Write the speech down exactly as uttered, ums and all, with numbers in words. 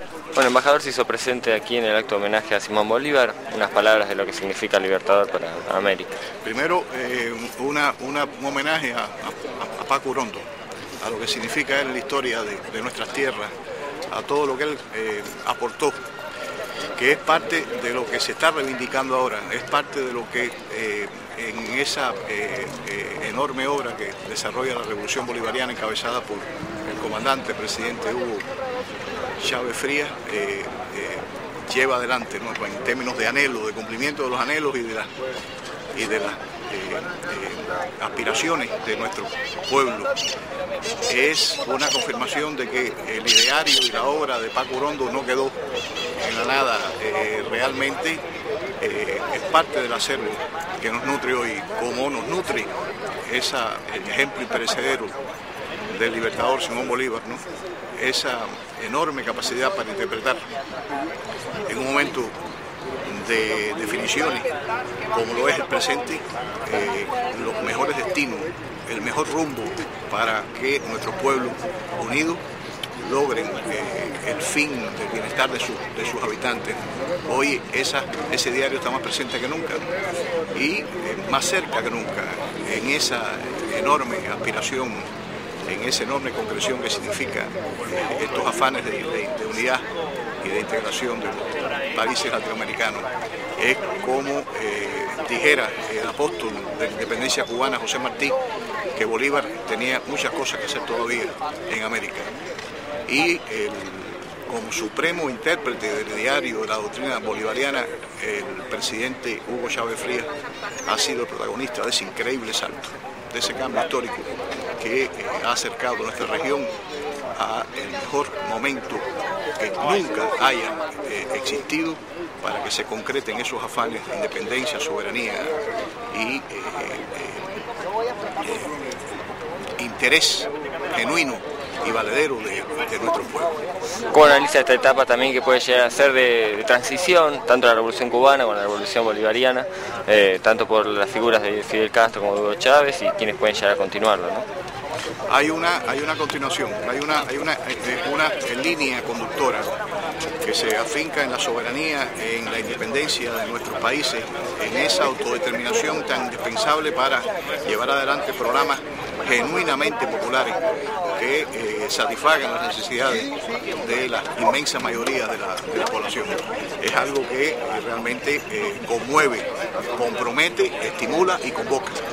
Bueno, embajador se hizo presente aquí en el acto de homenaje a Simón Bolívar, unas palabras de lo que significa Libertador para América. Primero, eh, una, una, un homenaje a, a, a Paco Urondo, a lo que significa él en la historia de, de nuestras tierras, a todo lo que él eh, aportó, que es parte de lo que se está reivindicando ahora, es parte de lo que eh, en esa eh, eh, enorme obra que desarrolla la Revolución Bolivariana encabezada por el comandante, presidente Hugo Chávez Frías, eh, eh, lleva adelante, ¿no?, en términos de anhelo, de cumplimiento de los anhelos y de las y de las eh, eh, aspiraciones de nuestro pueblo. Es una confirmación de que el ideario y la obra de Paco Urondo no quedó en la nada, eh, realmente eh, es parte del acervo que nos nutre hoy, como nos nutre esa, el ejemplo imperecedero del Libertador Simón Bolívar, ¿no?, esa enorme capacidad para interpretar en un momento de definiciones como lo es el presente, eh, los mejores destinos, el mejor rumbo para que nuestro pueblo unido logren eh, el fin del bienestar de, su, de sus habitantes. Hoy esa, ese diario está más presente que nunca y eh, más cerca que nunca en esa enorme aspiración, en esa enorme concreción que significa eh, estos afanes de, de, de unidad y de integración de los países latinoamericanos. Es como eh, dijera el apóstol de la independencia cubana, José Martí, que Bolívar tenía muchas cosas que hacer todavía en América. Y el, como supremo intérprete del diario de la doctrina bolivariana, el presidente Hugo Chávez Frías ha sido el protagonista de ese increíble salto, de ese cambio histórico que eh, ha acercado a nuestra región a el mejor momento que nunca haya eh, existido para que se concreten esos afanes de independencia, soberanía y eh, eh, eh, interés genuino y valedero de, de nuestro pueblo. ¿Cómo analiza esta etapa también que puede llegar a ser de, de transición, tanto la Revolución Cubana como la Revolución Bolivariana, eh, tanto por las figuras de Fidel Castro como de Hugo Chávez y quienes pueden llegar a continuarlo, ¿no? Hay una, hay una continuación, hay una, hay una, una línea conductora que se afinca en la soberanía, en la independencia de nuestros países, en esa autodeterminación tan indispensable para llevar adelante programas genuinamente populares que eh, satisfagan las necesidades de la inmensa mayoría de la, de la población. Es algo que eh, realmente eh, conmueve, compromete, estimula y convoca.